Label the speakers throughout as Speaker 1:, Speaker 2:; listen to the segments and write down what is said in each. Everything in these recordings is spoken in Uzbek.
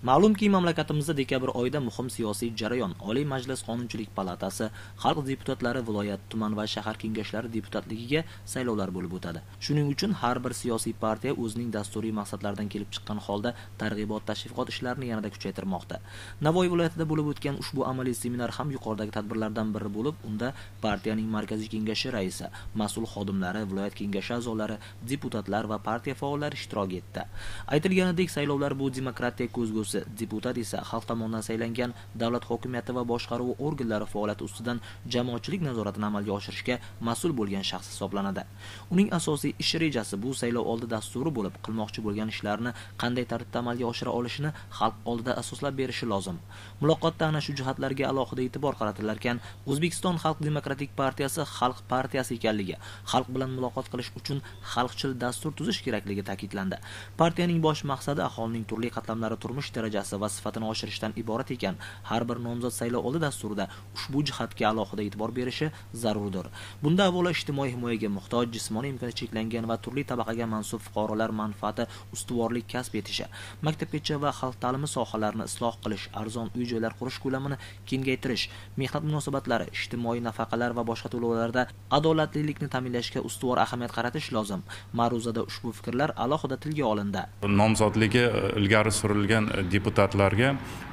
Speaker 1: Ma'lumki, mamlakatimizda dekabr oyida muhim siyosiy jarayon Oliy Majlis Qonunchilik palatasi, xalq deputatlari, viloyat, tuman va shahar kengashlari deputatligiga saylovlar bo'lib o'tadi. Shuning uchun har bir siyosiy partiya o'zining dasturiy maqsadlaridan kelib chiqqan holda targ'ibot tashviqot ishlarini yanada kuchaytirmoqda. Navoiy viloyatida bo'lib o'tgan ushbu amaliy seminar ham yuqoridagi tadbirlardan biri bo'lib, unda partiyaning markaziy kengashi raisi, mas'ul xodimlari, viloyat kengashi a'zolari, deputatlar va partiya faollari ishtirok etdi. Aytilganidek, saylovlar bu demokratiya ko'zgusi, deputat esa xalq tomonidan saylangan davlat hokimiyati va boshqaruvi organlari faoliyati ustidan jamoatchilik nazoratini amalga oshirishga mas'ul bo'lgan shaxs hisoblanadi. Uning asosiy ish rejasi bu saylov oldi dasturi bo'lib, qilmoqchi bo'lgan ishlarni qanday tartibda amalga oshira olishini xalq oldida asoslab berishi lozim. Muloqotda ana shu jihatlarga alohida e'tibor qaratilarkan, O'zbekiston Xalq Demokratik partiyasi xalq partiyasi ekanligi, xalq bilan muloqot qilish uchun xalqchil dastur tuzish kerakligi ta'kidlandi. Partiyaning bosh maqsadi aholining turli qatlamlari turmush darajasi va sifatini oshirishdan iborat ekan, har bir nomzod saylov oldi dasturida ushbu jihatga alohida e'tibor berishi zarurdir. Bunda avvalo ijtimoiy himoyaga muhtoj, jismoniy imkoniyati cheklangan va turli tabaqaga mansub fuqarolar manfaati ustuvorlik kasb etishi, maktabgacha va xalq ta'limi sohalarini isloh qilish, arzon uy-joylar qurish ko'lamini kengaytirish, mehnat munosabatlari, ijtimoiy nafaqalar va boshqa to'lovlarda adolatlilikni ta'minlashga ustuvor ahamiyat qaratish lozim. Ma'ruzada ushbu fikrlar alohida tilga olindi.
Speaker 2: Nomzodligi ilgari surilgan deputatlarga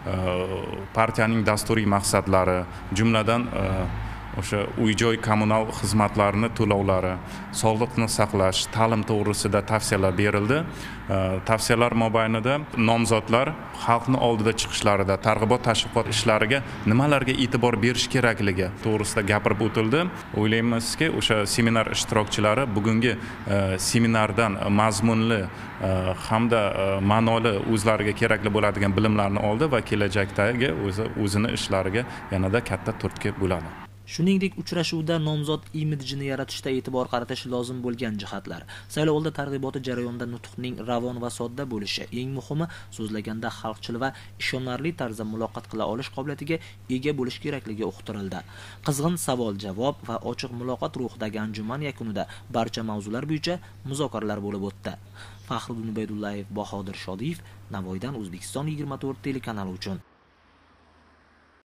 Speaker 2: partiyaning dasturiy maqsadlari, jumladan o'sha uy-joy kommunal xizmatlarini to'lovlari, sog'liqni saqlash, ta'lim to'g'risida tavsiyalar berildi. Tavsiyalar mobaynida nomzodlar xalqni oldida chiqishlarida targ'ibot tashviqot ishlariga nimalarga e'tibor berish kerakligi to'g'risida gapirib o'tildi. O'ylaymizki, o'sha seminar ishtirokchilari bugungi seminardan mazmunli hamda ma'noli o'zlariga kerakli bo'ladigan bilimlarni oldi va kelajakdagi o'zini ishlariga yanada katta turtki bo'ladi.
Speaker 1: Shuningdek, uchrashuvda nomzod imidjini yaratishda e'tibor qaratish lozim bo'lgan jihatlar, saylovoldi targ'iboti jarayonida nutqning ravon va sodda bo'lishi, eng muhimi so'zlaganda xalqchil va ishonarli tarzda muloqot qila olish qobiliyatiga ega bo'lish kerakligi uqtirildi. Qizg'in savol-javob va ochiq muloqot ruhidagi anjuman yakunida barcha mavzular bo'yicha muzokaralar bo'lib o'tdi. Faxriddin Ubaydullayev, Bahodir Shodiyev, Navoiydan O'zbekiston 24 telekanali uchun.